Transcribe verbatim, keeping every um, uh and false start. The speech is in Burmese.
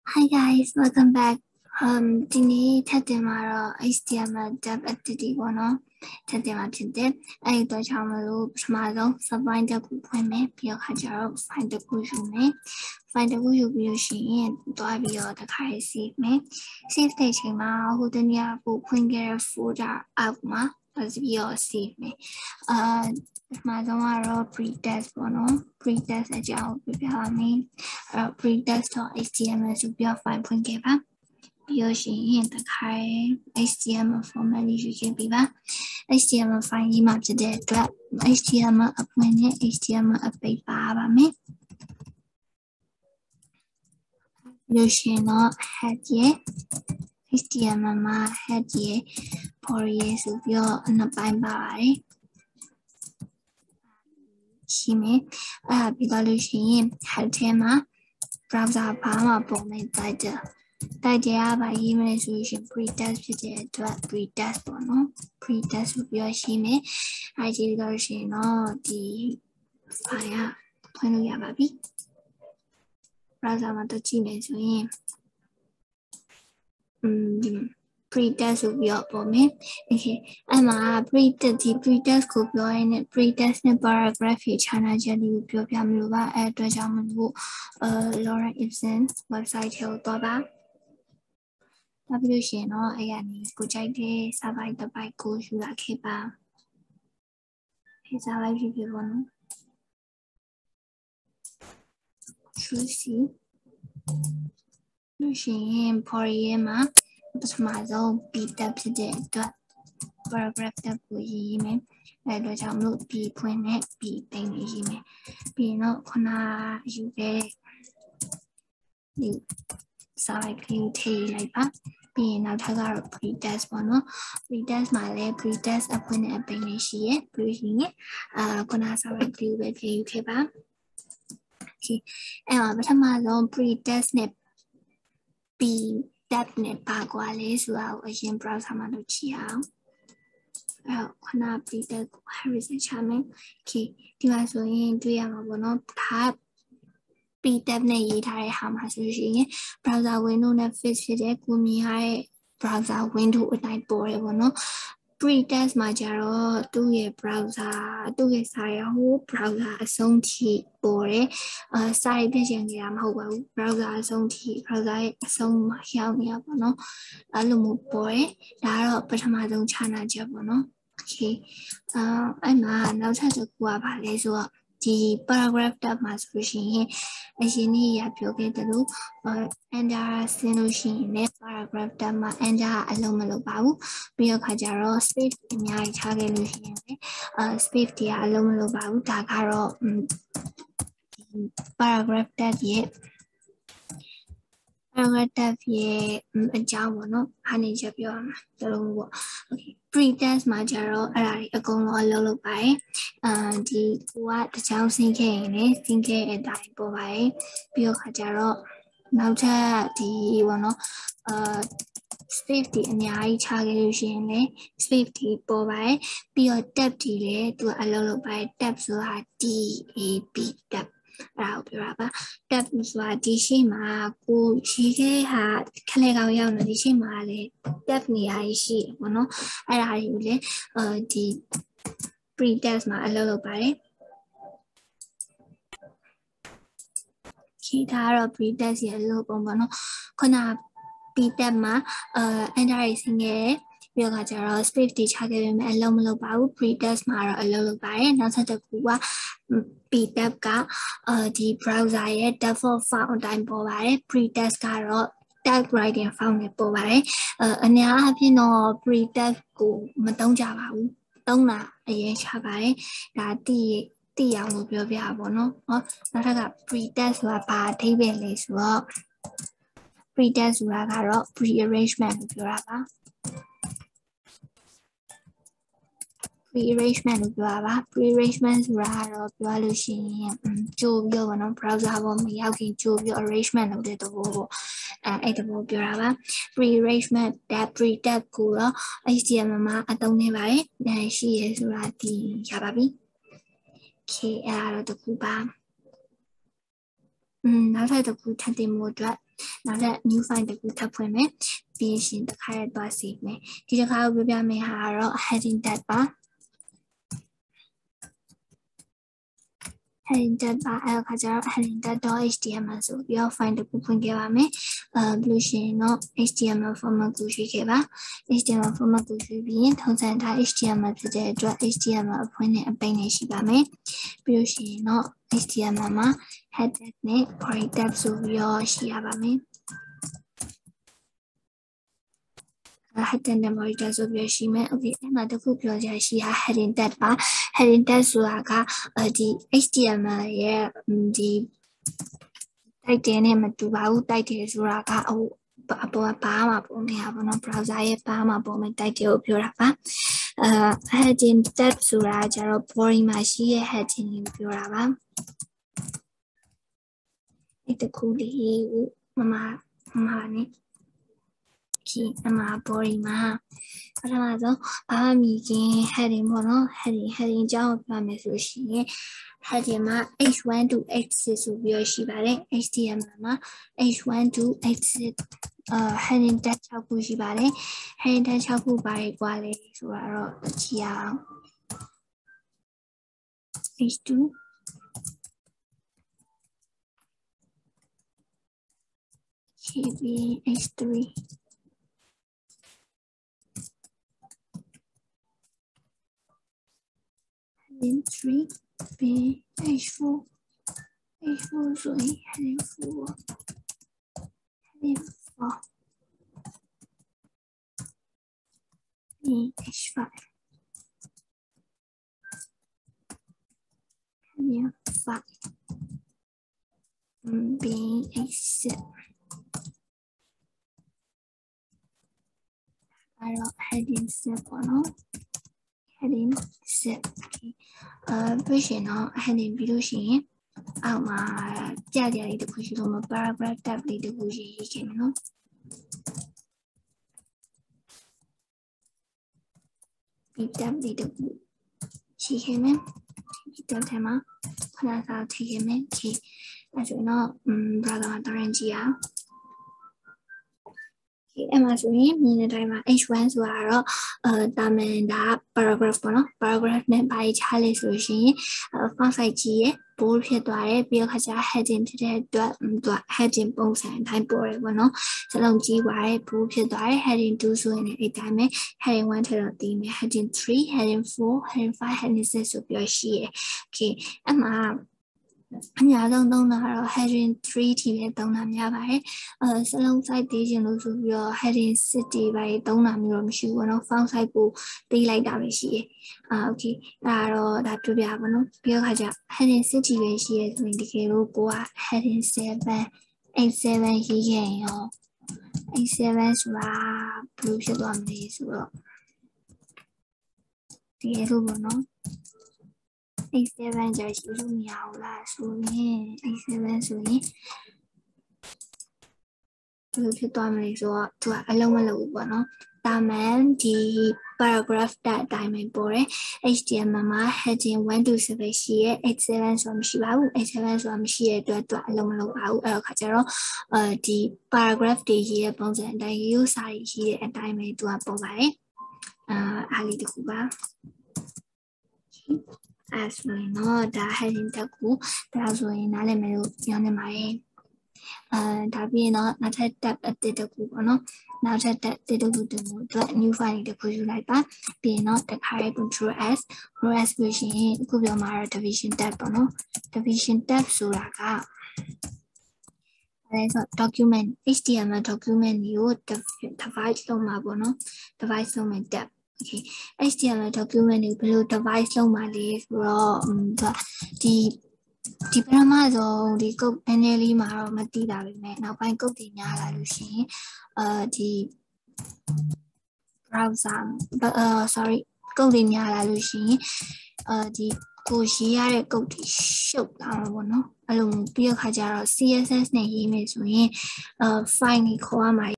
Hi guys, welcome back. Um ဒီနေ့ထပ်တင်မှာတော့ H T M L tab activity ပေါ့နော်ထပ်တင်မှာဖြစ်တယ်အဲ့ဒီတော့ကြောင့်မလို့ပထမဆုံး subline တစ်ခုဖွင့်မယ်ပြီးတော့ခါကျတော့ file တစ်ခုယူမယ် file တစ်ခုယူပြီးလို့ရှိရင်တွားပြီးတော့တစ်ခါရေး save မယ် save တဲ့ချိန်မှာဟိုတနေ့ကပို့ဖွင့်ခဲ့တဲ့ folder အောက်မှာပြီးတော့ save မယ်အာပထမဆုံးကတော့ pre-test ပေါ့နော် pre-test အကြောင်းပြပြပါမယ်အဲ့ pre-test.html ဆိုပြီးတော့ file ဖွင့်ခဲ့ပါပြီးတော့ရှိရင်တစ်ခါ H T M L format လေးယူခဲ့ပြီးပါ H T M L file ကြီးမှာဖြစ်တဲ့အတွက် H T M L အပွင့်နဲ့ H T M L အပိတ်ပါပါမယ်ပြီးတော့ရှိရင်တော့ head ရဲ့ H T M L မှာ head ရဲ့ body ရဲ့ဆိုပြီးတော့နှစ်ပိုင်းပါပါတယ်ရှိမယ်အဲ့ဒါပြီးတော့လို့ရှိရင် head ထဲမှာ browser ဘာမှပုံမဲ့ title title ကဘာရေးမလဲဆိုရင် pre-test ဖြစ်တဲ့အတွက် pre-test ပေါ့နော် pre-test ဆိုပြီးတော့ရှိမယ်အဲ့ဒီတော့ရှိရင်တော့ဒီ file ကဖွင့်လို့ရပါပြီ browser မှာတော့ကြည့်မယ်ဆိုရင်อืม pre-test ဆိုပြီးတော့ပုံမယ် okay အဲ့မှာ pre-test ဒီ pre-test ကိုပြောရင်းနဲ့ pre-test နဲ့ paragraph ဖြေချနာချက်လေးကိုပြောပြမလို့ပါအဲ့အတွက်ကြောင့်မလို့အဲ Lawrence Ibsen website ထဲကိုသွားပါနောက်ပြီးလို့ရှိရင်တော့အဲ့ကနေကိုကြိုက်တဲ့စာပိုက်တစ်ပိုက်ကိုယူလာခဲ့ပါဒီစာပိုက်ဖြစ်ဖြစ်ပေါ့နော် Choose လို့ရှိရင် body မှာပထမဆုံး B tab ဖြစ်တဲ့အတွက် paragraph tab ကိုရေးမယ်အဲ့တော့ကြောင့်မလို့ B ဖွင့်နဲ့ B ပိတ်နေရေးမယ်ပြီးရင်တော့ခုနယူခဲ့ဒီစာပိုက်ကလေးထည့်လိုက်ပါပြီးရင်နောက်ထပ်ကတော့ pre-test ပေါ့နော် pre-test မှာလည်း pre-test အဖွင့်နဲ့အပိတ်လေးရှိရယ်ပြီးရင်အာခုနစာပိုက်ကလေးပဲထည့်ယူခဲ့ပါ okay အဲ့မှာပထမဆုံး pre-test နဲ့ B tab နဲ့ပါကွာလဲဆိုတာကိုအရင် browser မှာလုပ်ကြည့်အောင်အဲ့ခုန pre-test ကို reset ချမယ် okay ဒီမှာဆိုရင်တွေ့ရမှာပေါ့နော်ဒါ P tab နဲ့ရေးထားတဲ့ဟာမှာဆိုလို့ရှိရင် browser window နဲ့ fix ဖြစ်တဲ့ကိုမြင်ရတဲ့ browser window အတိုင်းပေါ်တယ်ပေါ့နော် pre-test မှာကျတော့သူ့ရဲ့ browser သူ့ရဲ့စာရဟို browser အဆုံးထိပေါ်တယ်အဲစာရေးပြည့်စုံနေတာမဟုတ်ပါဘူး browser အဆုံးထိ browser ရဲ့အဆုံးမှာရောက်နေတာပေါ့နော်အဲ့လိုမျိုးပေါ်တယ်ဒါကတော့ပထမဆုံးခြားနာချက်ပေါ့နော် okay အာအဲ့မှာနောက်ထပ်တစ်ခုကဘာလဲဆိုတော့ဒီ paragraph tab မှာဆိုလို့ရှိရင်အရင်နေ့ရပြောခဲ့တယ်လို့ enter ဆင်းလို့ရှိရင်လည်း paragraph tab မှာ enter အလုံးမလုပ်ပါဘူးပြီးတော့ခါကျတော့ space အများကြီးချခဲ့လို့ရှိရင်လည်းအဲ space တွေကအလုံးမလုပ်ပါဘူးဒါကတော့ paragraph tab ရဲ့ paragraph tab ရဲ့အကြောင်းပေါ့နော်အားနေချက်ပြောရမှာတလုံးပေါ့ okay pre-test မှာကျတော့အဲ့ဒါတွေအကုန်လုံးအလုပ်လုပ်ပါတယ်အာဒီကိုကတစ်ချောင်းဆင်းခဲ့ရင်လည်းဆင်းခဲ့တဲ့အတိုင်းပေါ်ပါတယ်ပြီးတော့ခါကျတော့နောက်ထပ်ဒီပေါ့နော်အာ space တွေအများကြီးချခဲ့လို့ရှိရင်လည်း space တွေပေါ်ပါတယ်ပြီးတော့ tab တွေလည်းသူကအလုပ်လုပ်ပါတယ် tab ဆိုတာ T A B tab အဲ့ဒါကိုပြောတာပါ tab ဆိုတာဒီရှိမှာကိုရေးခဲ့ဟာခက်လေကောင်ရောက်နေဒီရှိမှာလည်း tab နေရာရှိတယ်ပေါ့နော်အဲ့ဒါကြီးလည်းအဲဒီ pre-test မှာအလုပ်လုပ်ပါတယ်ခေထားတော့ pre-test ရဲ့အလုပ်ပုံပေါ့နော်ခုန P tab မှာအဲ enter ရေးဆင်းခဲ့ပြီးတော့ကျတော့ space တွေချခဲ့ပေမဲ့အလုံးမလုပ်ပါဘူး pre-test မှာတော့အလုပ်လုပ်ပါတယ်နောက်ထပ်တစ်ခုက P tab ကအဲဒီ browser ရဲ့ default font အတိုင်းပေါ်ပါတယ် pre-test ကတော့ typewriting font နဲ့ပေါ်ပါတယ်အဲအများအားဖြင့်တော့ pre-test ကိုမသုံးကြပါဘူးသုံးတာအရင်ချပါတယ်ဒါတည်တည်အောင်လို့ပြောပြပါဘောနော်ဟောနောက်ထပ်က pre-test ဆိုတာဘာအဓိပ္ပာယ်လဲဆိုတော့ pre-test ဆိုတာကတော့ pre-arrangement လို့ပြောတာပါ pre-arrangement လို့ပြောတာပါ pre-arrangement ဆိုတာကတော့ပြောလို့ရှိရင်ကြိုပြီးတော့နော် browser ပေါ်မှာရောက်ခင်ကြိုပြီး arrangement လုပ်တဲ့သဘောပေါ့အဲအဲ့ဒါကိုပြောတာပါ pre-arrangement tab pre-tab ကိုတော့ H T M L မှာအသုံးနေပါတယ်အဲရှိရဲဆိုတာဒီရပါပြီ okay အဲ့ဒါတော့တခုပါอืมနောက်ထပ်တစ်ခုထပ်တင်ဖို့အတွက်နောက်ထပ် new file တစ်ခုထပ်ဖွင့်မယ်ပြီးရင်တစ်ခါတော့ save မယ်ဒီတစ်ခါကိုပြပြမယ့်ဟာကတော့ heading tag ပါ heading tag ပါအဲ့အခါကျတော့ heading tag.html ဆိုပြီးတော့ file တစ်ခုဖွင့်ခဲ့ပါမယ်အဲပြီးလို့ရှိရင်တော့ html format ကိုရွေးခဲ့ပါ html format ကိုရွေးပြီးရင်ထုံးစံထား html ဖြစ်တဲ့အတွက် html အဖွင့်နဲ့အပိတ်နဲ့ရှိပါမယ်ပြီးလို့ရှိရင်တော့ html မှာ head tag နဲ့ body tag ဆိုပြီးတော့ရှိရပါမယ်head tag နဲ့ body tag ဆိုပြီးတော့ရှိမယ် okay အဲ့မှာတစ်ခုပြောကြရှိဟာ heading tag ပါ heading tag ဆိုတာကဒီ html ရဲ့ဒီ title နဲ့မတူပါဘူး title ဆိုတာကဟိုအပေါ်ဘာမှပုံနေရပါတော့ browser ရဲ့ဘာမှပုံမဲ့ title ကိုပြောတာပါအဲ heading tag ဆိုတာကျတော့ body မှာရှိရဲ့ heading ကိုပြောတာပါအဲ့တခုလေးကိုမမမနဲ့ဒီအမှာ body မှာပထမဆုံးဘာမှမြည်ခင် heading ပေါ့နော် heading heading အကြောင်းပြောမယ်ဆိုရှင် heading မှာ h one to h six ဆိုပြီးတော့ရှိပါတယ် html မှာ h one to h six အာ heading tag ၆ခုရှိပါတယ် heading tag ၆ခုပါတယ်ကွာလေဆိုတာတော့ကြည့်အောင် h two h three heading three b h four h four ဆိုရင် heading four heading four b h five heading five b h six အဲ့တော့ heading six ပေါ့နော် heading six အဲပြီးရှင်တော့ heading ပြီးလို့ရှိရင်အောက်မှာကြာကြာလေးတစ်ခုရှိလို့မ paragraph tab လေးတစ်ခုရှိရေးခဲ့မယ်နော်ဒီ tab လေးတစ်ခုရှိခဲ့မယ်ဒီ tab ထဲမှာခဏစာထည့်ခဲ့မယ်ဒီအဲဆိုတော့ browser မှာတော်ရင်ကြည့်အောင်အဲ့မှာဆိုရင်မြင်တဲ့တိုင်းမှာ h one ဆိုတာတော့အဲတာမန်ဒါ paragraph ပေါ့နော် paragraph နဲ့ပါချလဲဆိုရှင် font size ကြီးရဲ့ bold ဖြစ်သွားတယ်ပြီးတော့ခါကျ heading ဖြစ်တဲ့အတွက်သူက heading ပုံစံအတိုင်းပေါ်တယ်ပေါ့နော်စလုံးကြီးပါတယ် bold ဖြစ်သွားတယ် heading two ဆိုရင်လည်းအဲ့တိုင်းပဲ heading one ထက်တော့တီးမယ် heading three heading four heading five heading six ဆိုပြီးတော့ရှိရယ် okay အဲ့မှာအများဆုံးသုံးတာကတော့ heading three ထိပဲသုံးတာများပါတယ်အဲစလုံး size တီးခြင်းလို့ဆိုပြီးတော့ heading six တီးပါသုံးတာမျိုးတော့မရှိဘူးနော် font size ကိုတီးလိုက်တာပဲရှိရယ်အာ okay ဒါတော့ဒါပြပြပါနော်ပြီးတော့ခါကျ heading six တီးပဲရှိရယ်ဆိုရင်တကယ်လို့ကိုက heading seven eight seven ရေးခဲ့ရင်ရော eight seven ဆိုတာဘယ်လိုဖြစ်သွားမလဲဆိုတော့ဒီလိုပေါ့နော်eight seven ကြာရှိလို့မရဘူးလားဆိုရင် eight seven ဆိုရင်ဘယ်လိုဖြစ်သွားမလဲဆိုတော့သူကအလုံးမလုံးဘူးပေါ့နော်တာမန်ဒီ paragraph တက်အတိုင်းပဲပေါ်တယ် H T M L မှာ heading one to seven ရှိရဲ့ eight seven ဆိုတာမရှိပါဘူး eight seven ဆိုတာမရှိတဲ့အတွက်သူကအလုံးမလုံးပါဘူးအဲ့တော့ခါကျတော့အဲဒီ paragraph တွေရေးတဲ့ပုံစံအတိုင်းရိုးစာရေးတဲ့အတိုင်းပဲသူကပေါ်ပါတယ်အာအားလေးတစ်ခုပါအဲဆိုရင်တော့ဒါ heading tag ကိုဒါဆိုရင်နားလည်မယ်လို့ပြောနေပါတယ်အဲဒါပြီးရင်တော့နောက်ထပ် tab အသစ်တစ်ခုပေါ့နော်နောက်ထပ် tab တစ်ခုတင်ဖို့အတွက် new file တစ်ခုယူလိုက်ပါပြီးရင်တော့တစ်ခါလေး control s control s ပြီးရင်အခုပြောမှာတော့ division tab ပေါ့နော် division tab ဆိုတာကအဲဆို document H T M L document ကို divide လုပ်မှာပေါ့နော် divide လုပ်မယ် tab okay H T M L document ကိုဘယ်လို device လုပ်မှာလဲဆိုတော့ဒီဒီပထမဆုံးဒီ code နည်းနည်းလေးမှာတော့မသိတာပဲနဲ့နောက်ပိုင်း code တွေများလာလို့ရှိရင်အဲဒီ browser အာ sorry code တွေများလာလို့ရှိရင်အဲဒီကိုရေးရတဲ့ code တွေရှုပ်လာမှာပေါ့နော်အဲ့လိုပြီးတော့ခါကျတော့ C S S နဲ့ရေးမယ်ဆိုရင်အဲ file ကိုခေါ်ရမှာ